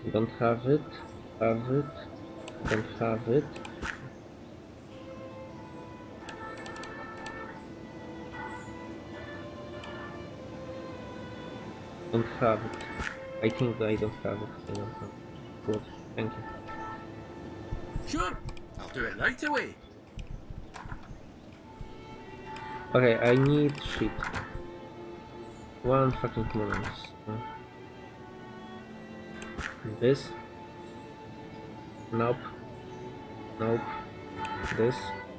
Don't have it. Have it. Don't have it. Don't have it. I think I don't have it. I don't have it. Good. Thank you. Sure, I'll do it right away. Okay, I need shit. One fucking moment. This. Nope. Nope. This.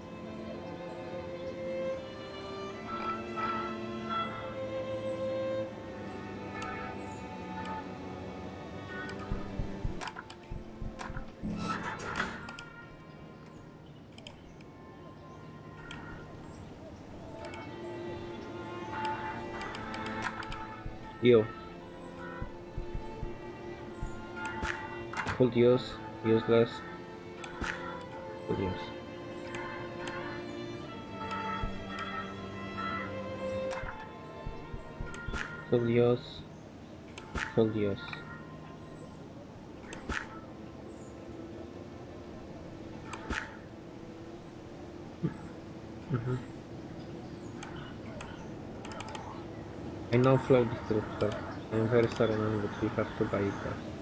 You. Full use. Useless. Full use. Full use. Full use. I know flow disruptor. I'm very sorry man, but we have to buy it.